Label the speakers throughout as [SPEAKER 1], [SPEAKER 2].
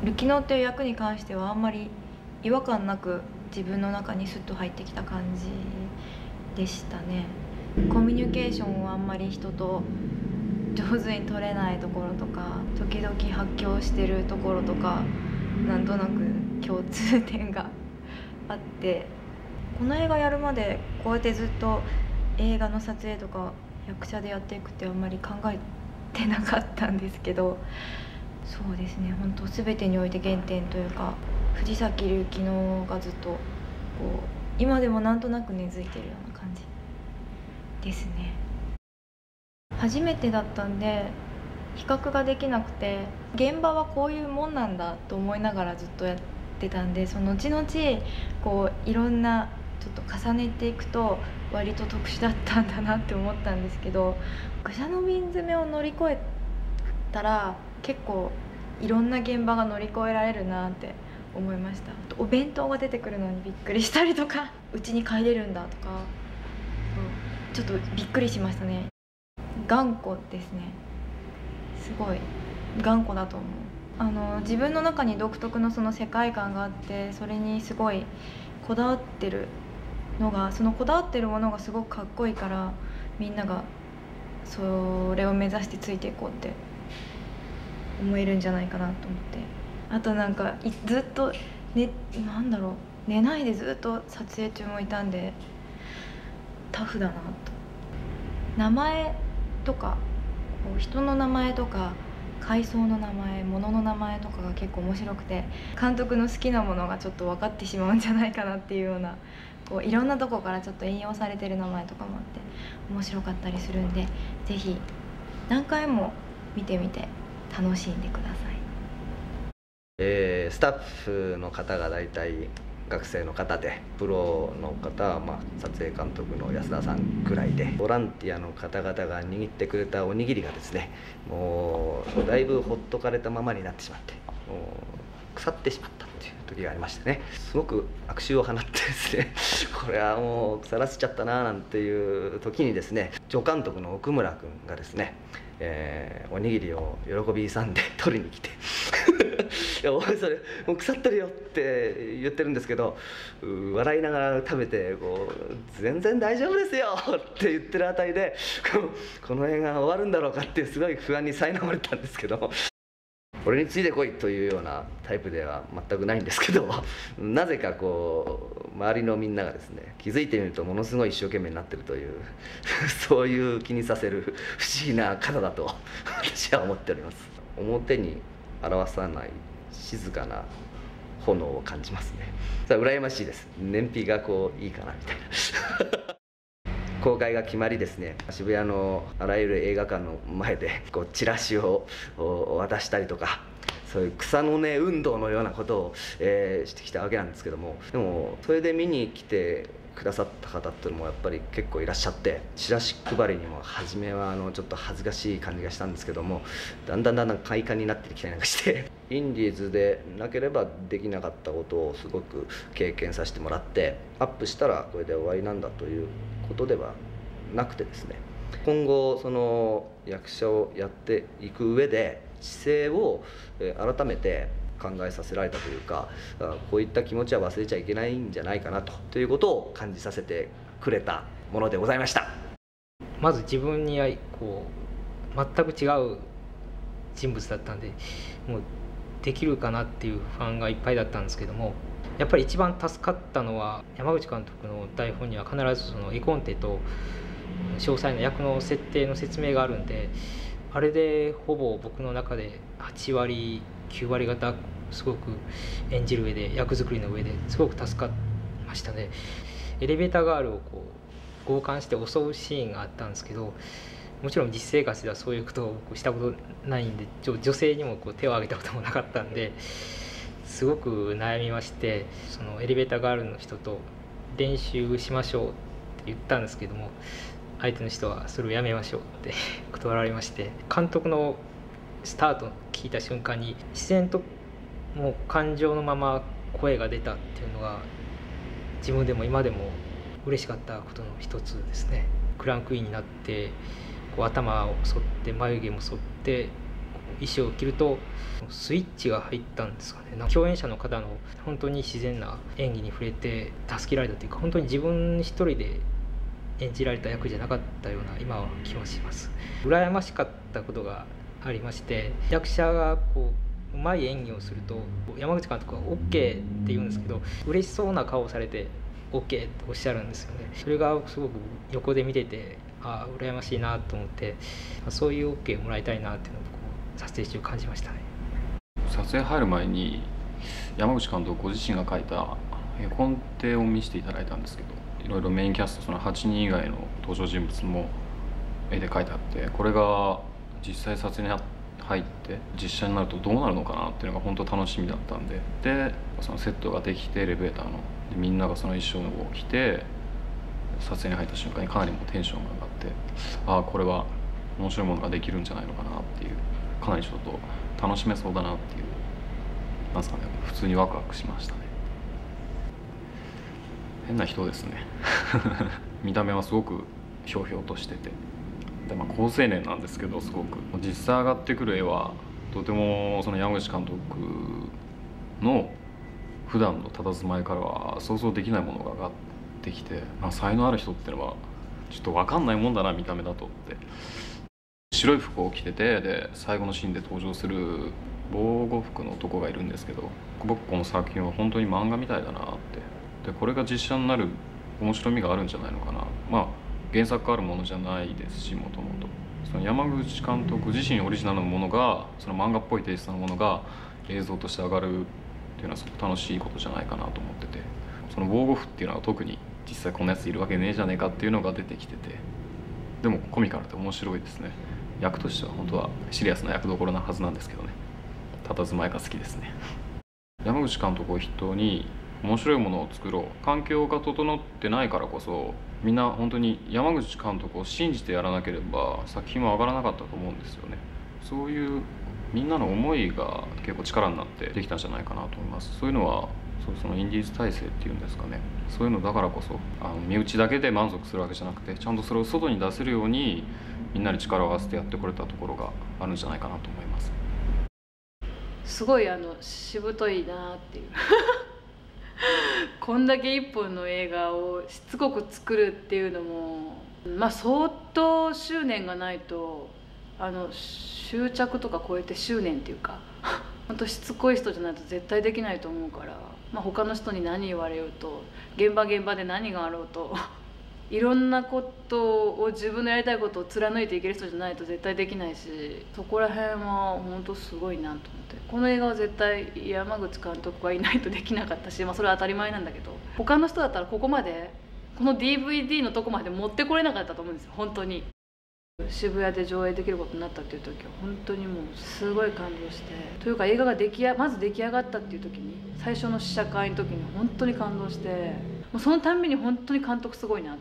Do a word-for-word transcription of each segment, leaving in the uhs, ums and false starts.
[SPEAKER 1] ルキノっていう役に関してはあんまり違和感なく自分の中にスッと入ってきた感じでしたね。コミュニケーションをあんまり人と上手に取れないところとか、時々発狂してるところとか、なんとなく共通点があって、この映画やるまでこうやってずっと映画の撮影とか役者でやっていくってあんまり考えてなかったんですけど、そうですね、本当全てにおいて原点というか、藤崎龍樹のがずっとこう今でもなんとなく根付いてるような感じですね。初めてだったんで比較ができなくて、現場はこういうもんなんだと思いながらずっとやってたんで、その後々こういろんなちょっと重ねていくと割と特殊だったんだなって思ったんですけど、愚者の瓶詰めを乗り越えたら結構いろんな現場が乗り越えられるなって思いました。お弁当が出てくるのにびっくりしたりとか、うちに帰れるんだとか、ちょっとびっくりしましたね。頑固ですね。すごい頑固だと思う。あの自分の中に独特のその世界観があって、それにすごいこだわってるのが、そのこだわってるものがすごくかっこいいから、みんながそれを目指してついていこうって思えるんじゃないかなと思って。あとなんかずっと、ね、なんだろう、寝ないでずっと撮影中もいたんでタフだなと。名前とか人の名前とか階層の名前、物の名前とかが結構面白くて、監督の好きなものがちょっと分かってしまうんじゃないかなっていうような、こういろんなとこからちょっと引用されてる名前とかもあって面白かったりするんで、ぜひ何回も見てみて楽しんでください。
[SPEAKER 2] えー、スタッフの方が大体学生の方で、プロの方はまあ撮影監督の安田さんくらいで、ボランティアの方々が握ってくれたおにぎりがですね、もうだいぶほっとかれたままになってしまって、もう腐ってしまったっていう時がありましてね、すごく悪臭を放ってですねこれはもう腐らせちゃったななんていう時にですね、助監督の奥村君がですね、えー、おにぎりを喜び勇んで取りに来ていやおいそれもう腐ってるよって言ってるんですけど、笑いながら食べてこう全然大丈夫ですよって言ってるあたりで、この映画終わるんだろうかっていうすごい不安に苛まれたんですけど、俺についてこいというようなタイプでは全くないんですけど、なぜかこう周りのみんながですね、気づいてみるとものすごい一生懸命になってるというそういう気にさせる不思議な方だと私は思っております。表に表さない静かな炎を感じますね。それは羨ましいです。燃費がこういいかなみたいな公開が決まりですね、渋谷のあらゆる映画館の前でこうチラシを渡したりとか、そういう草の根運動のようなことを、えー、してきたわけなんですけども、でもそれで見に来てくださった方っていうのもやっぱり結構いらっしゃって、チラシ配りにも初めはあのちょっと恥ずかしい感じがしたんですけども、だんだんだんだん快感になってきたりなんかしてインディーズでなければできなかったことをすごく経験させてもらって、アップしたらこれで終わりなんだということではなくてですね、今後その役者をやっていく上で姿勢を改めて考えさせられたというか、こういった気持ちは忘れちゃいけないんじゃないかなとということを感じさせてくれたものでございました。
[SPEAKER 3] まず自分にこう全く違う人物だったんで、もうできるかなっていう不安がいっぱいだったんですけども、やっぱり一番助かったのは、山口監督の台本には必ずその絵コンテと詳細な役の設定の説明があるんで、あれでほぼ僕の中ではちわりきゅうわり方すごく演じる上で、役作りの上ですごく助かりましたね。エレベーターガールをこう強姦して襲うシーンがあったんですけど、もちろん実生活ではそういうことをしたことないんで、女性にもこう手を挙げたこともなかったんで、すごく悩みまして、そのエレベーターガールの人と練習しましょうって言ったんですけども、相手の人はそれをやめましょうって断られまして、監督のスタートを聞いた瞬間に自然ともう感情のまま声が出たっていうのが、自分でも今でも嬉しかったことの一つですね。クランクインになってこう頭を剃って眉毛も剃ってこ衣装を着るとスイッチが入ったんですかね。なんか共演者の方の本当に自然な演技に触れて助けられたというか、本当に自分一人で演じられた役じゃなかったような今は気はします。羨ましかったことがありまして、役者がこううまい演技をすると山口監督は OK って言うんですけど、嬉しそうな顔をされて OK っておっしゃるんですよね。それがすごく横で見てて、ああ羨ましいなと思って、そういう OK をもらいたいなっていうのをこう撮影中感じましたね。
[SPEAKER 4] 撮影入る前に山口監督ご自身が書いた絵コンテを見せていただいたんですけど、いろいろメインキャストそのはちにん以外の登場人物も絵で描いてあって、これが実際撮影に入って実写になるとどうなるのかなっていうのが本当楽しみだったんで、でそのセットができてエレベーターのでみんながその衣装を着て撮影に入った瞬間にかなりもうテンションが上がって、ああこれは面白いものができるんじゃないのかなっていう、かなりちょっと楽しめそうだなっていう、なんですかね、普通にワクワクしましたね。変な人ですね見た目はすごくひょうひょうとしてて、で、まあ、高青年なんですけど、すごく実際上がってくる絵はとてもその山口監督の普段の佇まいからは想像できないものが上がってきて、まあ、才能ある人っていうのはちょっと分かんないもんだな見た目だとって。白い服を着てて、で最後のシーンで登場する防護服の男がいるんですけど、僕この作品は本当に漫画みたいだなって、でこれが実写になる面白みがあるんじゃないのかな。まあ原作あるものじゃないですし、もともとその山口監督自身オリジナルのものが、その漫画っぽいテイストのものが映像として上がるっていうのはすごく楽しいことじゃないかなと思ってて、その防護服っていうのは特に実際こんなやついるわけねえじゃねえかっていうのが出てきてて、でもコミカルで面白いですね。役としては本当はシリアスな役どころなはずなんですけどね、佇まいが好きですね。山口監督を筆頭に面白いものを作ろう、環境が整ってないからこそみんな本当に山口監督を信じてやらなければ作品は上がらなかったと思うんですよね。そういうみんなの思いが結構力になってできたんじゃないかなと思います。そういうのはそうそのインディーズ体制っていうんですかね、そういうのだからこそあの身内だけで満足するわけじゃなくて、ちゃんとそれを外に出せるようにみんなで力を合わせてやってこれたところがあるんじゃないかなと思います。
[SPEAKER 5] すごいあのしぶといなっていうこんだけ一本の映画をしつこく作るっていうのも、まあ相当執念がないと、あの執着とか超えて執念っていうか本当しつこい人じゃないと絶対できないと思うから、まあ、他の人に何言われようと、現場現場で何があろうといろんなことを自分のやりたいことを貫いていける人じゃないと絶対できないし、そこら辺は本当すごいなと思って、この映画は絶対山口監督がいないとできなかったし、まあ、それは当たり前なんだけど、他の人だったらここまでこの ディーブイディー のとこまで持ってこれなかったと思うんですよ。本当に渋谷で上映できることになったっていう時は本当にもうすごい感動して、というか映画が出来やまず出来上がったっていう時に、最初の試写会の時に本当に感動して、もうそのたんびに本当に監督すごいなと思って、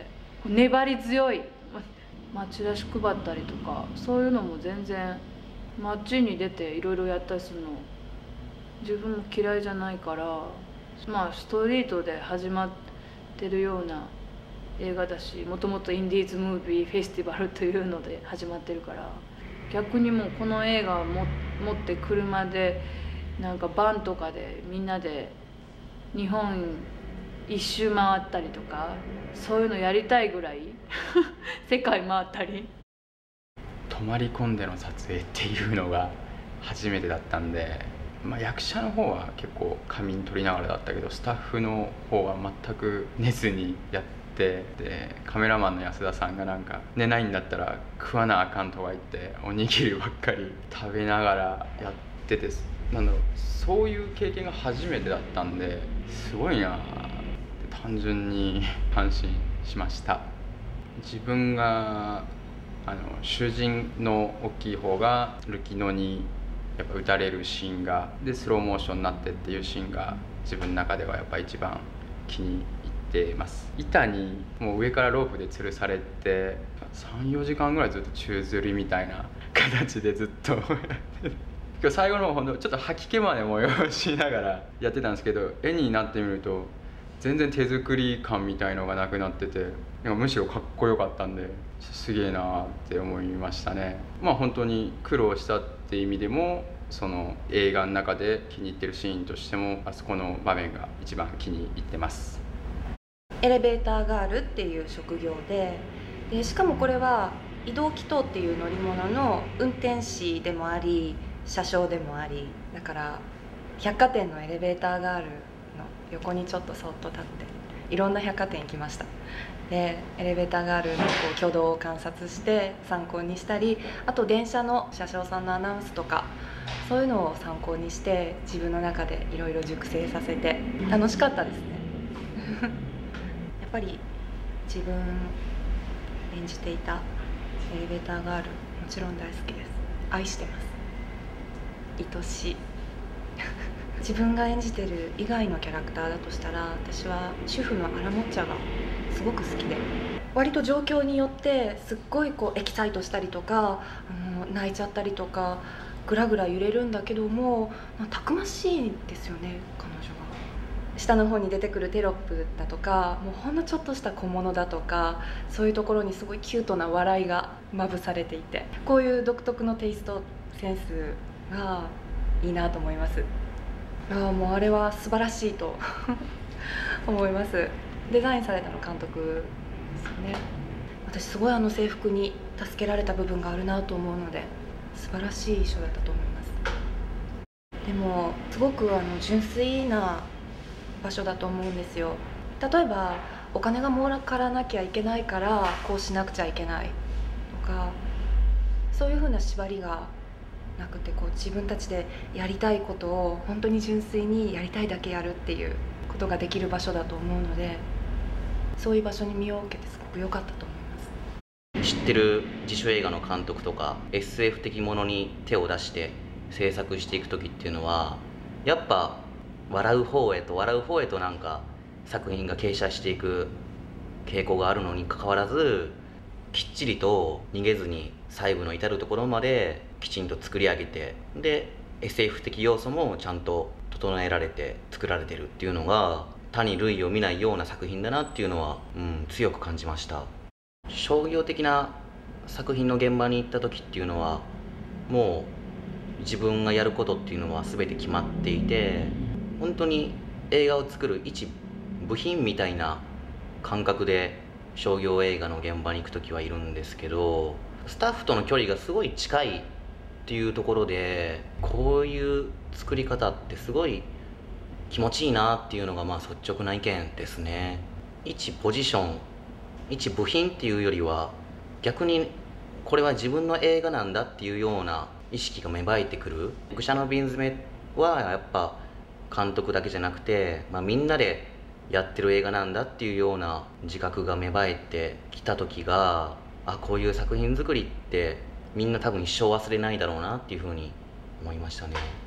[SPEAKER 5] 粘り強い、まあ、チラシ配ったりとかそういうのも全然街に出ていろいろやったりするの自分も嫌いじゃないから、まあストリートで始まってるような映画だし、もともとインディーズムービーフェスティバルというので始まってるから、逆にもうこの映画をも持って車でなんかバンとかでみんなで日本一周回ったりとか、そういうのやりたいぐらい世界回ったり。
[SPEAKER 6] 泊まり込んでの撮影っていうのが初めてだったんで、まあ、役者の方は結構仮眠取りながらだったけど、スタッフの方は全く寝ずにやって、でカメラマンの安田さんがなんか寝ないんだったら食わなあかんとか言っておにぎりばっかり食べながらやってて、なんだろう、そういう経験が初めてだったんですごいなって単純に感心しました。自分があの主人の大きい方がルキノにやっぱ撃たれるシーンがでスローモーションになってっていうシーンが自分の中ではやっぱ一番気に入ってます。板にもう上からロープで吊るされてさん、よじかんぐらいずっと宙吊りみたいな形でずっとやってる。今日最後の方ほんとちょっと吐き気まで催しながらやってたんですけど、絵になってみると全然手作り感みたいのがなくなってて、なんかむしろかっこよかったんですげえなって思いましたね。まあ本当に苦労したっっていう意味でもその映画の中で気に入ってるシーンとしてもあそこの場面が一番気に入ってます。
[SPEAKER 1] エレベーターガールっていう職業で、でしかもこれは移動気筒っていう乗り物の運転士でもあり車掌でもあり、だから百貨店のエレベーターガールの横にちょっとそっと立っていろんな百貨店行きました。でエレベーターガールのこう挙動を観察して参考にしたり、あと電車の車掌さんのアナウンスとかそういうのを参考にして自分の中でいろいろ熟成させて楽しかったですねやっぱり自分演じていたエレベーターガールもちろん大好きです。愛してます。愛しい自分が演じてる以外のキャラクターだとしたら、私は主婦のアラモッチャがすごく好きで、割と状況によってすっごいこうエキサイトしたりとか、あの泣いちゃったりとかぐらぐら揺れるんだけども、まあ、たくましいんですよね彼女が。下の方に出てくるテロップだとか、もうほんのちょっとした小物だとか、そういうところにすごいキュートな笑いがまぶされていて、こういう独特のテイストセンスがいいなと思います。ああ、もうあれは素晴らしいと思います。デザインされたの監督ですよね。私すごいあの制服に助けられた部分があるなと思うので、素晴らしい衣装だったと思います。でもすごくあの純粋な場所だと思うんですよ。例えばお金が儲からなきゃいけないからこうしなくちゃいけないとか、そういうふうな縛りがなくて、こう自分たちでやりたいことを本当に純粋にやりたいだけやるっていうことができる場所だと思うので、そういう場所に身を置けてすごく良かったと思います。
[SPEAKER 7] 知ってる自主映画の監督とか エスエフ 的ものに手を出して制作していく時っていうのは、やっぱ笑う方へと笑う方へとなんか作品が傾斜していく傾向があるのにかかわらず、きっちりと逃げずに細部の至るところまできちんと作り上げて、で エスエフ 的要素もちゃんと整えられて作られてるっていうのが他に類を見ないような作品だなっていうのは、うん、強く感じました。商業的な作品の現場に行った時っていうのは、もう自分がやることっていうのは全て決まっていて、本当に映画を作る一部品みたいな感覚で商業映画の現場に行く時はいるんですけど、スタッフとの距離がすごい近いっていうところで、こういう作り方ってすごい気持ちいいなっていうのがまあ率直な意見ですね。一ポジション、一部品っていうよりは、逆にこれは自分の映画なんだっていうような意識が芽生えてくる。愚者の瓶詰めはやっぱ監督だけじゃなくて、まあ、みんなでやってる映画なんだっていうような自覚が芽生えてきた時が、あ、こういう作品作りってみんな多分一生忘れないだろうなっていうふうに思いましたね。